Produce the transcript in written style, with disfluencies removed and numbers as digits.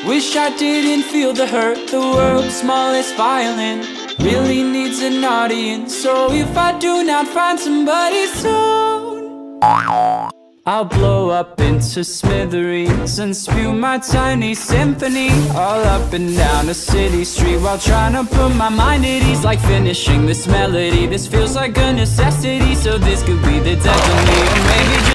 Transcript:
Wish I didn't feel the hurt. The world's smallest violin really needs an audience. So if I do not find somebody soon, I'll blow up into smithereens and spew my tiny symphony all up and down a city street, while trying to put my mind at ease. Like finishing this melody, this feels like a necessity. So this could be the death of me, or maybe just